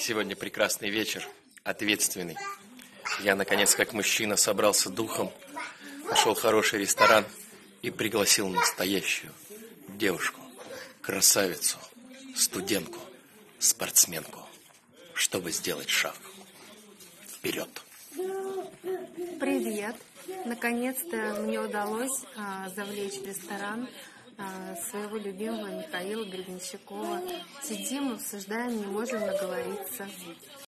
Сегодня прекрасный вечер, ответственный. Я, наконец, как мужчина, собрался духом, нашел хороший ресторан и пригласил настоящую девушку, красавицу, студентку, спортсменку, чтобы сделать шаг вперед. Привет! Наконец-то мне удалось завлечь в ресторан своего любимого Михаила Гребенщикова. Сидим, обсуждаем, не можем наговориться.